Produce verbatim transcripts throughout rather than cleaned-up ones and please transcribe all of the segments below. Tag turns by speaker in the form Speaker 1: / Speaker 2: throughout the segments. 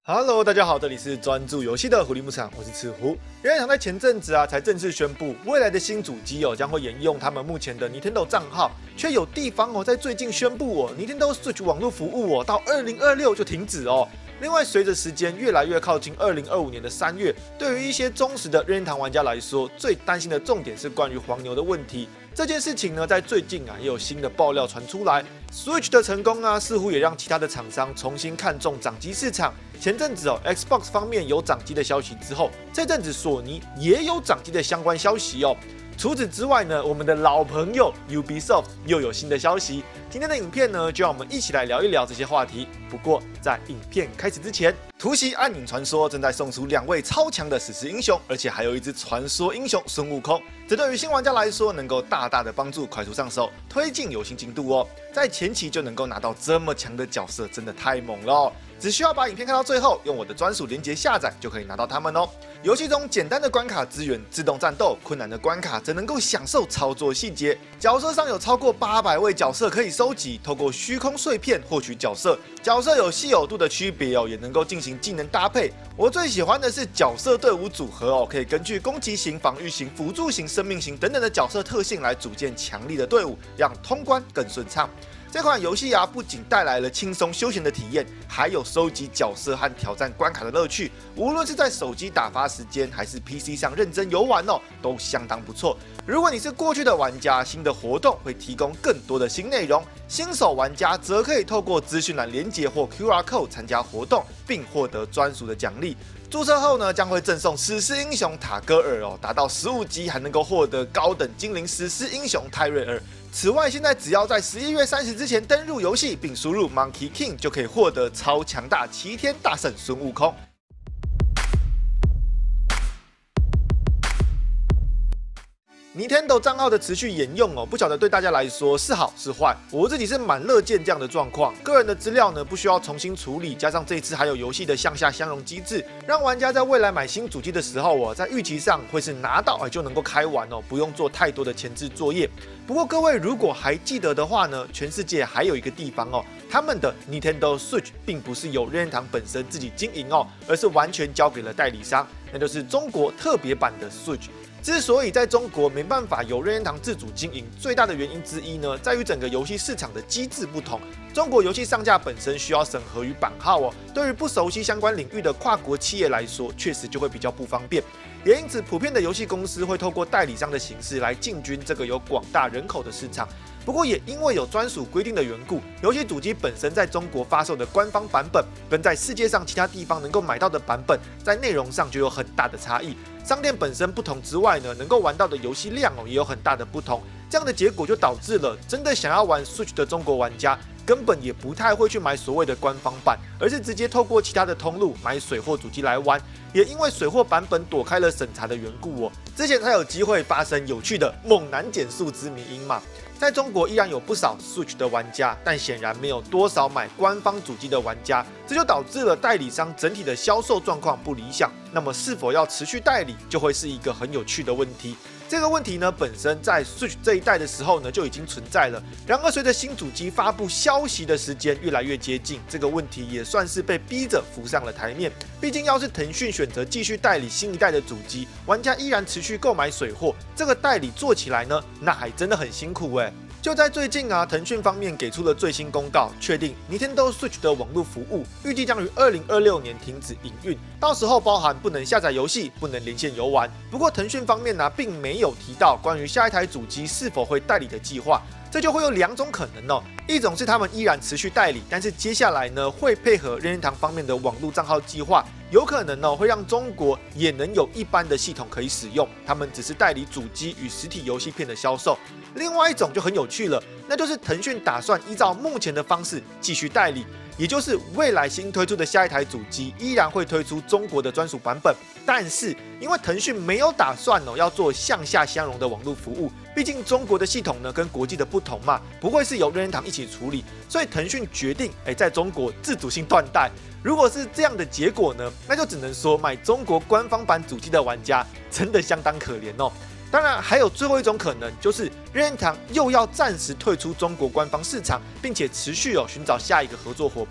Speaker 1: Hello， 大家好，这里是专注游戏的狐狸牧场，我是赤狐。任天堂在前阵子啊，才正式宣布，未来的新主机哦，将会沿用他们目前的 Nintendo 账号，却有地方哦，在最近宣布哦 ，Nintendo Switch 网络服务哦，到二零二六就停止哦。另外，随着时间越来越靠近二零二五年的三月，对于一些忠实的任天堂玩家来说，最担心的重点是关于黄牛的问题。这件事情呢，在最近啊，也有新的爆料传出来。Switch 的成功啊，似乎也让其他的厂商重新看中掌机市场。前阵子哦 ，Xbox 方面有掌机的消息之后，这阵子索尼也有掌机的相关消息哦。除此之外呢，我们的老朋友 Ubisoft 又有新的消息。今天的影片呢，就让我们一起来聊一聊这些话题。不过在影片开始之前，突袭暗影传说正在送出两位超强的史诗英雄，而且还有一只传说英雄孙悟空。这对于新玩家来说，能够大大的帮助快速上手，推进游戏进度哦。在前期就能够拿到这么强的角色，真的太猛了哦。只需要把影片看到最后，用我的专属连结下载就可以拿到它们哦。游戏中简单的关卡资源自动战斗，困难的关卡则能够享受操作细节。角色上有超过八百位角色可以收集，透过虚空碎片获取角色。角色有稀有度的区别哦，也能够进行技能搭配。我最喜欢的是角色队伍组合哦，可以根据攻击型、防御型、辅助型、生命型等等的角色特性来组建强力的队伍，让通关更顺畅。这款游戏啊，不仅带来了轻松休闲的体验，还有收集角色和挑战关卡的乐趣。无论是在手机打发时间，还是 P C 上认真游玩哦，都相当不错。如果你是过去的玩家，新的活动会提供更多的新内容；新手玩家则可以透过资讯栏连结或 Q R code 参加活动，并获得专属的奖励。注册后呢，将会赠送史诗英雄塔戈尔哦，达到十五级还能够获得高等精灵史诗英雄泰瑞尔。此外，现在只要在十一月三十之前登入游戏，并输入 Monkey King， 就可以获得超强大齐天大圣孙悟空。Nintendo 账号的持续沿用哦，不晓得对大家来说是好是坏。我自己是蛮乐见这样的状况，个人的资料呢不需要重新处理，加上这次还有游戏的向下相容机制，让玩家在未来买新主机的时候哦，在预期上会是拿到就能够开玩哦，不用做太多的前置作业。不过各位如果还记得的话呢，全世界还有一个地方哦，他们的 Nintendo Switch 并不是由任天堂本身自己经营哦，而是完全交给了代理商，那就是中国特别版的 Switch。之所以在中国没办法由任天堂自主经营，最大的原因之一呢，在于整个游戏市场的机制不同。中国游戏上架本身需要审核与版号哦，对于不熟悉相关领域的跨国企业来说，确实就会比较不方便。也因此，普遍的游戏公司会透过代理商的形式来进军这个有广大人口的市场。不过，也因为有专属规定的缘故，游戏主机本身在中国发售的官方版本，跟在世界上其他地方能够买到的版本，在内容上就有很大的差异。商店本身不同之外呢，能够玩到的游戏量哦也有很大的不同。这样的结果就导致了真的想要玩 Switch 的中国玩家，根本也不太会去买所谓的官方版，而是直接透过其他的通路买水货主机来玩。也因为水货版本躲开了审查的缘故哦，之前才有机会发生有趣的猛男减速之迷因嘛。在中国依然有不少 Switch 的玩家，但显然没有多少买官方主机的玩家，这就导致了代理商整体的销售状况不理想。那么是否要持续代理，就会是一个很有趣的问题。这个问题呢，本身在 Switch 这一代的时候呢就已经存在了。然而，随着新主机发布消息的时间越来越接近，这个问题也算是被逼着浮上了台面。毕竟，要是腾讯选择继续代理新一代的主机，玩家依然持续购买水货，这个代理做起来呢，那还真的很辛苦哎。就在最近啊，腾讯方面给出了最新公告，确定 Nintendo Switch 的网络服务预计将于二零二六年停止营运，到时候包含不能下载游戏、不能连线游玩。不过腾讯方面呢、啊，并没有提到关于下一台主机是否会代理的计划。这就会有两种可能哦，一种是他们依然持续代理，但是接下来呢会配合任天堂方面的网络账号计划，有可能呢会让中国也能有一般的系统可以使用，他们只是代理主机与实体游戏片的销售。另外一种就很有趣了，那就是腾讯打算依照目前的方式继续代理，也就是未来新推出的下一台主机依然会推出中国的专属版本，但是因为腾讯没有打算哦要做向下相容的网络服务，毕竟中国的系统呢跟国际的不同嘛，不会是由任天堂一起处理，所以腾讯决定哎在中国自主性断代。如果是这样的结果呢，那就只能说买中国官方版主机的玩家真的相当可怜哦。当然，还有最后一种可能，就是任天堂又要暂时退出中国官方市场，并且持续哦寻找下一个合作伙伴。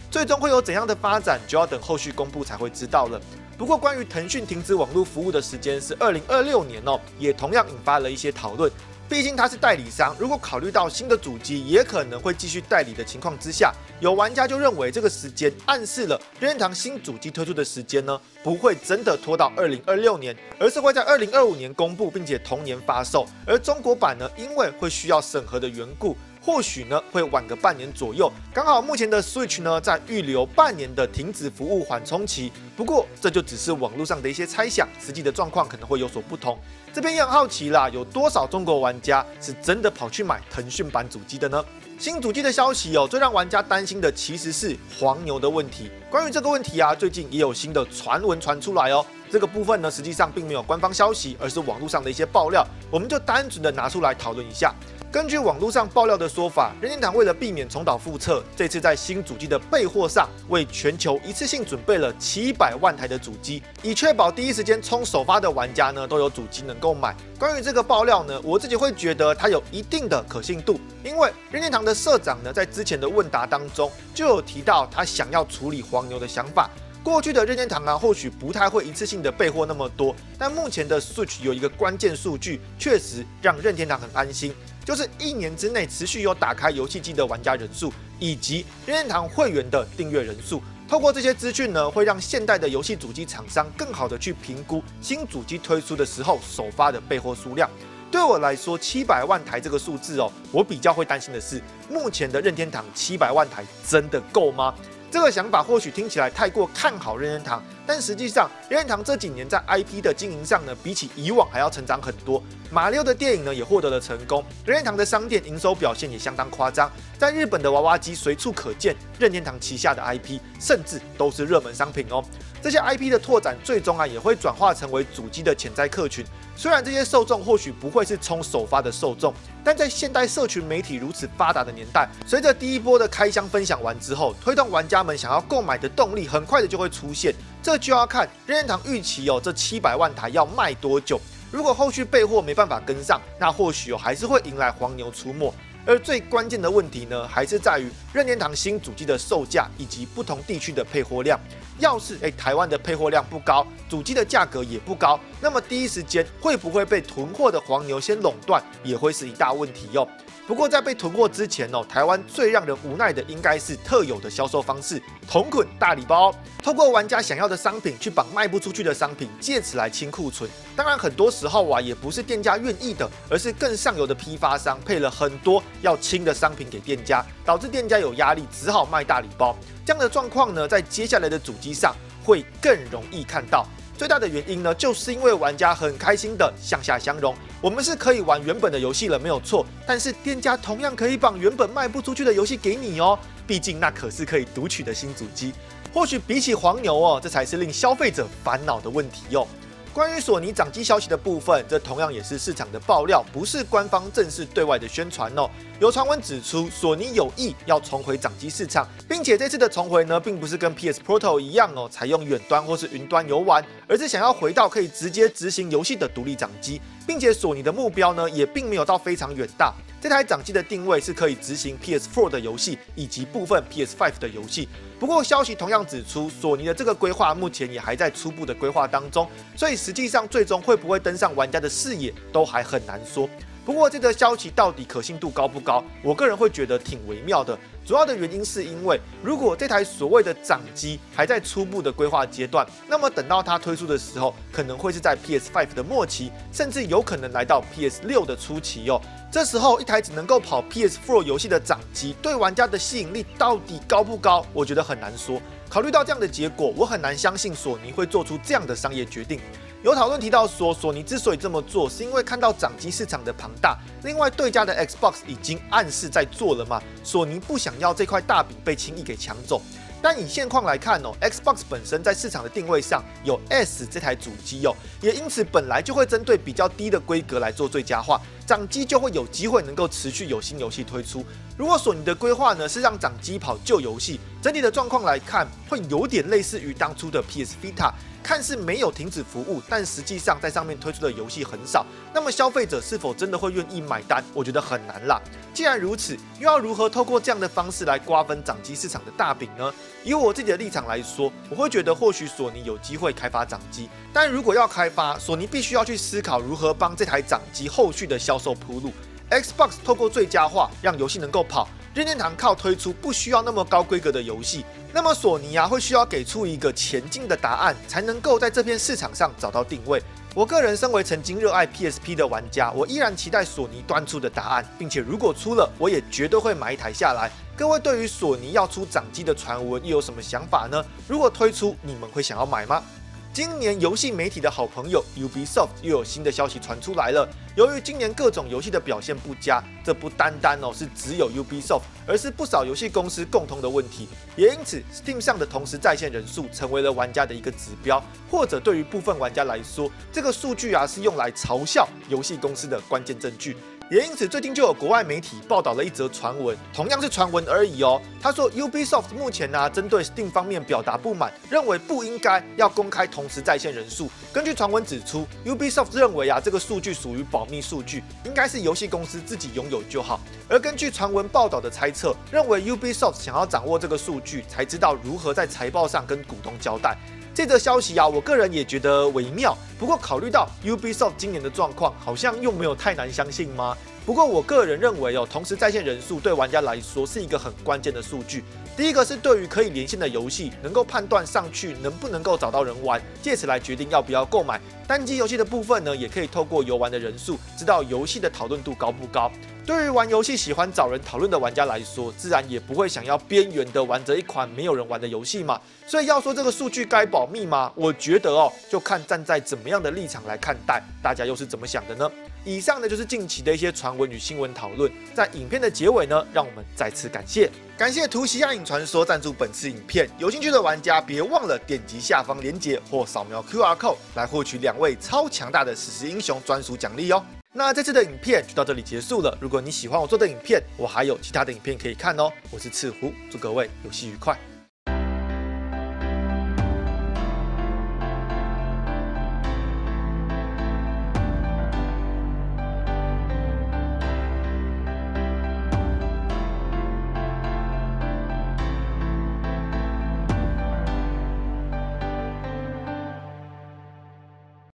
Speaker 1: 最终会有怎样的发展，就要等后续公布才会知道了。不过，关于腾讯停止网络服务的时间是二零二六年哦，也同样引发了一些讨论。毕竟它是代理商，如果考虑到新的主机也可能会继续代理的情况之下，有玩家就认为这个时间暗示了任天堂新主机推出的时间呢，不会真的拖到二零二六年，而是会在二零二五年公布，并且同年发售。而中国版呢，因为会需要审核的缘故，或许呢会晚个半年左右。刚好目前的 Switch 呢，在预留半年的停止服务缓冲期。不过这就只是网络上的一些猜想，实际的状况可能会有所不同。这边也很好奇啦，有多少中国玩家是真的跑去买腾讯版主机的呢？新主机的消息哦，最让玩家担心的其实是黄牛的问题。关于这个问题啊，最近也有新的传闻传出来哦。这个部分呢，实际上并没有官方消息，而是网络上的一些爆料，我们就单纯的拿出来讨论一下。根据网络上爆料的说法，任天堂为了避免重蹈覆辙，这次在新主机的备货上，为全球一次性准备了七百万台的主机，以确保第一时间冲首发的玩家呢都有主机能够买。关于这个爆料呢，我自己会觉得它有一定的可信度，因为任天堂的社长呢在之前的问答当中就有提到他想要处理黄牛的想法。过去的任天堂啊，或许不太会一次性的备货那么多，但目前的 Switch 有一个关键数据，确实让任天堂很安心。就是一年之内持续有打开游戏机的玩家人数，以及任天堂会员的订阅人数。透过这些资讯呢，会让现代的游戏主机厂商更好的去评估新主机推出的时候首发的备货数量。对我来说，七百万台这个数字哦，我比较会担心的是，目前的任天堂七百万台真的够吗？这个想法或许听起来太过看好任天堂，但实际上任天堂这几年在 I P 的经营上呢，比起以往还要成长很多。马里奥的电影呢也获得了成功，任天堂的商店营收表现也相当夸张，在日本的娃娃机随处可见任天堂旗下的 I P， 甚至都是热门商品哦。这些 I P 的拓展最终啊也会转化成为主机的潜在客群。虽然这些受众或许不会是冲首发的受众，但在现代社群媒体如此发达的年代，随着第一波的开箱分享完之后，推动玩家们想要购买的动力很快的就会出现。这就要看任天堂预期哦，这七百万台要卖多久。如果后续备货没办法跟上，那或许哦还是会迎来黄牛出没。而最关键的问题呢，还是在于任天堂新主机的售价以及不同地区的配货量。要是哎台湾的配货量不高，主机的价格也不高，那么第一时间会不会被囤货的黄牛先垄断，也会是一大问题哟。不过在被囤货之前哦，台湾最让人无奈的应该是特有的销售方式——同捆大礼包，透过玩家想要的商品去绑卖不出去的商品，借此来清库存。当然，很多时候啊，也不是店家愿意的，而是更上游的批发商配了很多要清的商品给店家，导致店家有压力，只好卖大礼包。这样的状况呢，在接下来的主机上会更容易看到。最大的原因呢，就是因为玩家很开心的向下相容。我们是可以玩原本的游戏了，没有错，但是店家同样可以绑原本卖不出去的游戏给你哦。毕竟那可是可以读取的新主机。或许比起黄牛哦，这才是令消费者烦恼的问题哦。关于索尼掌机消息的部分，这同样也是市场的爆料，不是官方正式对外的宣传哦。有传闻指出，索尼有意要重回掌机市场，并且这次的重回呢，并不是跟 P S Portal 一样哦，采用远端或是云端游玩，而是想要回到可以直接执行游戏的独立掌机，并且索尼的目标呢，也并没有到非常远大。这台掌机的定位是可以执行 P S 四 的游戏以及部分 P S 五 的游戏。不过消息同样指出，索尼的这个规划目前也还在初步的规划当中，所以实际上最终会不会登上玩家的视野，都还很难说。不过这个消息到底可信度高不高？我个人会觉得挺微妙的。主要的原因是因为，如果这台所谓的掌机还在初步的规划阶段，那么等到它推出的时候，可能会是在 P S 五 的末期，甚至有可能来到 P S 六 的初期哦。这时候一台只能够跑 P S 四 游戏的掌机，对玩家的吸引力到底高不高？我觉得很难说。考虑到这样的结果，我很难相信索尼会做出这样的商业决定。有讨论提到说，索尼之所以这么做，是因为看到掌机市场的庞大，另外对家的 Xbox 已经暗示在做了嘛，索尼不想要这块大饼被轻易给抢走。但以现况来看哦 ，Xbox 本身在市场的定位上有 S 这台主机哦，也因此本来就会针对比较低的规格来做最佳化，掌机就会有机会能够持续有新游戏推出。如果索尼的规划呢是让掌机跑旧游戏， 整体的状况来看，会有点类似于当初的 P S Vita。 看似没有停止服务，但实际上在上面推出的游戏很少。那么消费者是否真的会愿意买单？我觉得很难啦。既然如此，又要如何透过这样的方式来瓜分掌机市场的大饼呢？以我自己的立场来说，我会觉得或许索尼有机会开发掌机，但如果要开发，索尼必须要去思考如何帮这台掌机后续的销售铺路。Xbox 透过最佳化让游戏能够跑。 任天堂靠推出不需要那么高规格的游戏，那么索尼啊会需要给出一个前进的答案，才能够在这片市场上找到定位。我个人身为曾经热爱 P S P 的玩家，我依然期待索尼端出的答案，并且如果出了，我也绝对会买一台下来。各位对于索尼要出掌机的传闻又有什么想法呢？如果推出，你们会想要买吗？ 今年游戏媒体的好朋友 Ubisoft 又有新的消息传出来了。由于今年各种游戏的表现不佳，这不单单哦是只有 Ubisoft， 而是不少游戏公司共同的问题。也因此 ，Steam 上的同时在线人数成为了玩家的一个指标，或者对于部分玩家来说，这个数据啊是用来嘲笑游戏公司的关键证据。 也因此，最近就有国外媒体报道了一则传闻，同样是传闻而已哦。他说 ，Ubisoft 目前呢、啊，针对 Steam 方面表达不满，认为不应该要公开同时在线人数。根据传闻指出 ，Ubisoft 认为啊，这个数据属于保密数据，应该是游戏公司自己拥有就好。而根据传闻报道的猜测，认为 Ubisoft 想要掌握这个数据，才知道如何在财报上跟股东交代。 这则消息啊，我个人也觉得微妙。不过考虑到 Ubisoft 今年的状况，好像又没有太难相信吗？不过我个人认为哦，同时在线人数对玩家来说是一个很关键的数据。第一个是对于可以连线的游戏，能够判断上去能不能够找到人玩，借此来决定要不要购买。单机游戏的部分呢，也可以透过游玩的人数，知道游戏的讨论度高不高。 对于玩游戏喜欢找人讨论的玩家来说，自然也不会想要边缘的玩着一款没有人玩的游戏嘛。所以要说这个数据该保密吗？我觉得哦，就看站在怎么样的立场来看待，大家又是怎么想的呢？以上呢就是近期的一些传闻与新闻讨论。在影片的结尾呢，让我们再次感谢感谢图奇暗影传说赞助本次影片。有兴趣的玩家别忘了点击下方链接或扫描 Q R code 来获取两位超强大的史诗英雄专属奖励哦。 那这次的影片就到这里结束了。如果你喜欢我做的影片，我还有其他的影片可以看哦。我是赤狐，祝各位游戏愉快。